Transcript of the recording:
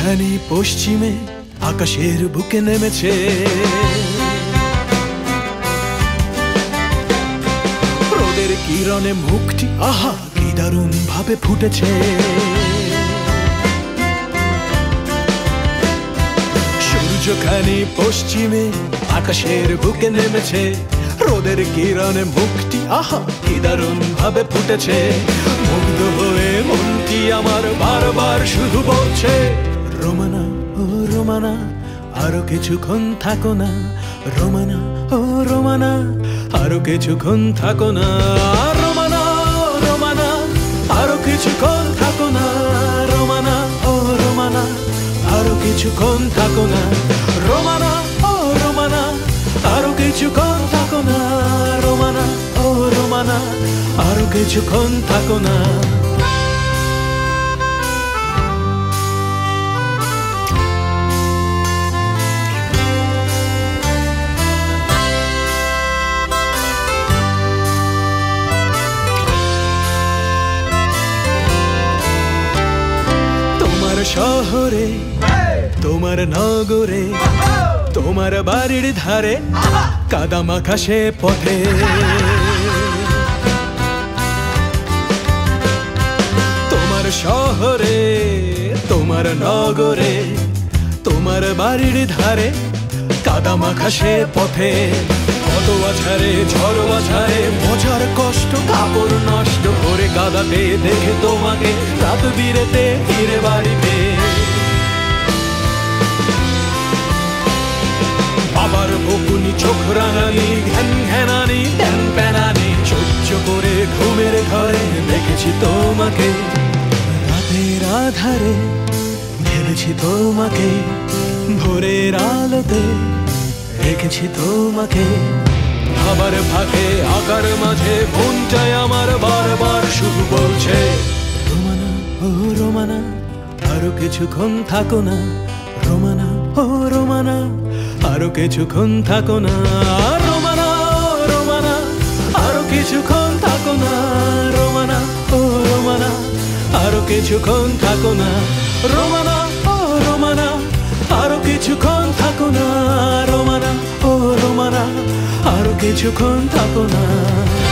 সূর্যখানি পশ্চিমে আকাশের বুকে নেমেছে, রোদের কিরণে মুখটি আহা কি দারুণ ভাবে ফুটেছে। সূর্যখানি পশ্চিমে আকাশের বুকে নেমেছে, রোদের কিরণে মুখটি আহা কি দারুণ ভাবে ফুটেছে। মুগ্ধ হয়ে মনটি আমার বারবার শুধু বলছে, রোমানা ও রোমানা আরো কিছুক্ষণ থাকো না, রোমানা ও রোমানা আরো কিছুক্ষণ থাকো না, রোমানা ও রোমানা আরো কিছুক্ষণ থাকো না, রোমানা ও রোমানা আরো কিছুক্ষণ থাকো না, রোমানা ও রোমানা আরো কিছুক্ষণ থাকো না, রোমানা ও রোমানা আরো কিছুক্ষণ থাকো না। তোমার শহরে, তোমার নগরে, তোমার বাড়ির ধারে, কাদা মাখা সে পথে, তোমার শহরে, তোমার নগরে, তোমার বাড়ির ধারে, কাদা মাখা সে পথে। কত আছাড়ে ঝড় আছাড়ে মজার কষ্ট কাপড় নষ্ট করে কাদাতে দেখে তোমাকে রাত বিরেতে ফিরে বাড়িতে। আবার বকুনি চোখ রাঙানি ঘ্যান ঘ্যানানি প্যান প্যানানি সহ্য করে ঘুমের ঘরে দেখেছি তোমাকে, রাতের আধারে ভেবেছি তোমাকে, ভোরের আলোতে দেখেছি তোমাকে। আবার ফাঁকে আকার মাঝে মনটাই আমার বারবার শুধু বলছে, রোমানা ও রোমানা আরো কিছুক্ষণ থাকো না, রোমানা ও রোমানা আরো কিছুক্ষণ থাকো না, রোমানা ও রোমানা আরো কিছুক্ষণ থাকো না, রোমানা ও রোমানা আরো কিছুক্ষণ থাকো না, রোমানা ও রোমানা আরো কিছুক্ষণ থাকো না, রোমানা ও রোমানা আরো কিছুক্ষণ থাকো না।